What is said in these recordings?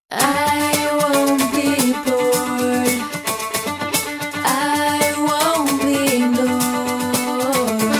I won't be bored. I won't be ignored.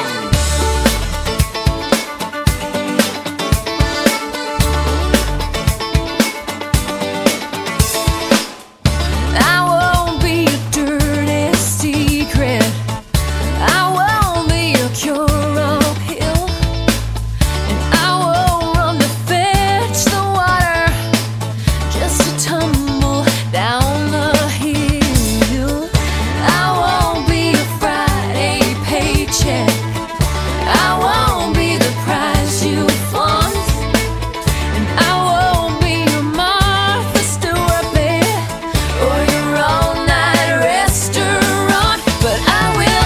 I won't be your dirty secret. I won't be your cure uphill. And I won't run to fetch the water just to tumble down the hill. I won't be a Friday paycheck. I won't be the prize you flaunt. And I won't be your Martha Stewart, baby, or your all-night restaurant. But I will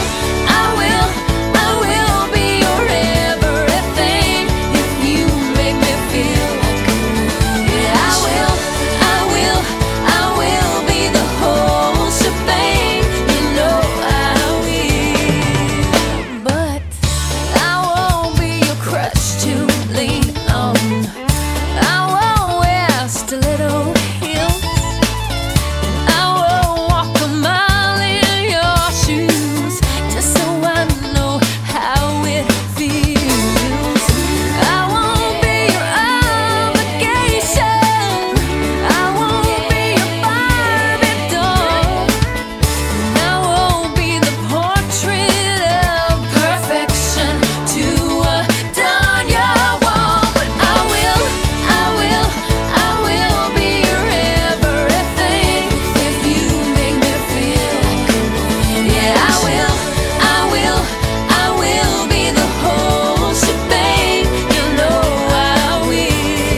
be your everything if you make me feel like a woman. Yeah, I will be the whole shebang. You know I will. But I won't be your crutch to lean on. I won't wear stiletto heels. I won't walk a mile in your shoes just so I know how it feels. I won't be your obligation. I won't be your Barbie doll. And I won't be the portrait of perfection to adorn your wall. But I will be your everything if you make me feel like a woman. Yeah, I will be the whole shebang. You know I will.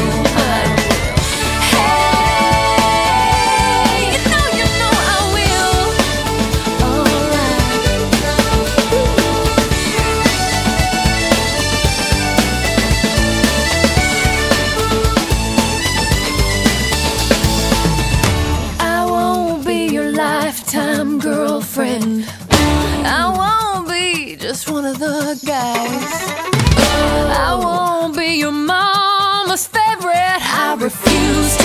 Hey, you know I will. Alright. I won't be your lifetime girlfriend. I won't be just one of the guys. I won't be your mama's favorite. I refuse